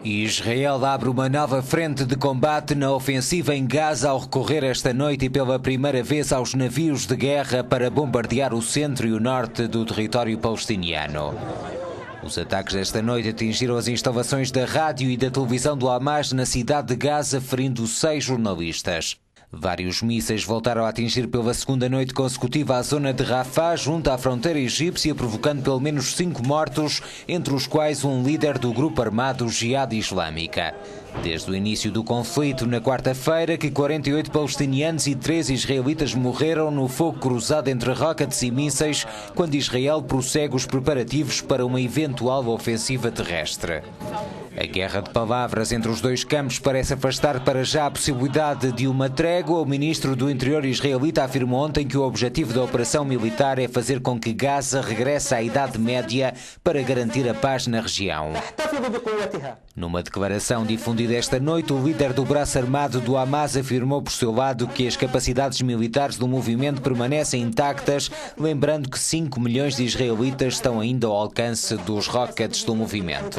Israel abre uma nova frente de combate na ofensiva em Gaza ao recorrer esta noite e pela primeira vez aos navios de guerra para bombardear o centro e o norte do território palestiniano. Os ataques desta noite atingiram as instalações da rádio e da televisão do Hamas na cidade de Gaza, ferindo 6 jornalistas. Vários mísseis voltaram a atingir pela segunda noite consecutiva a zona de Rafah, junto à fronteira egípcia, provocando pelo menos 5 mortos, entre os quais um líder do grupo armado Jihad Islâmica. Desde o início do conflito, na quarta-feira, que 48 palestinianos e 3 israelitas morreram no fogo cruzado entre rockets e mísseis, quando Israel prossegue os preparativos para uma eventual ofensiva terrestre. A guerra de palavras entre os dois campos parece afastar para já a possibilidade de uma trégua. O ministro do Interior israelita afirmou ontem que o objetivo da operação militar é fazer com que Gaza regresse à Idade Média para garantir a paz na região. Numa declaração difundida esta noite, o líder do braço armado do Hamas afirmou por seu lado que as capacidades militares do movimento permanecem intactas, lembrando que 5 milhões de israelitas estão ainda ao alcance dos rockets do movimento.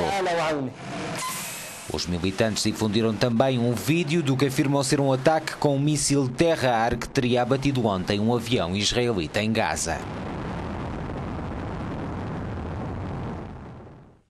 Os militantes difundiram também um vídeo do que afirmam ser um ataque com um míssil terra-ar que teria abatido ontem um avião israelita em Gaza.